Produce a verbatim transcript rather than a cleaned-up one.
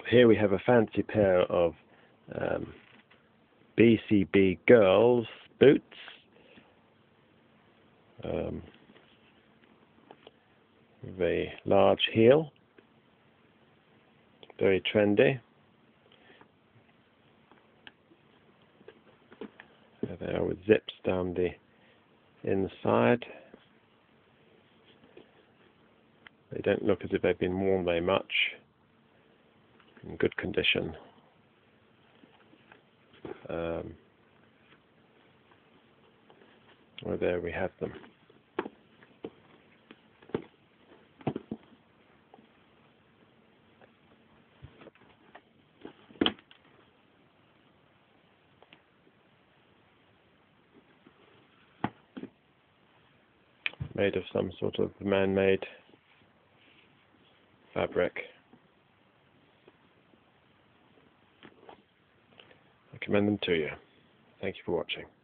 Here we have a fancy pair of um, B C B girls boots. Um, with a large heel, very trendy. There they are with zips down the inside. They don't look as if they've been worn very much. In good condition. Um, well, there we have them. Made of some sort of man-made fabric. I commend them to you. Thank you for watching.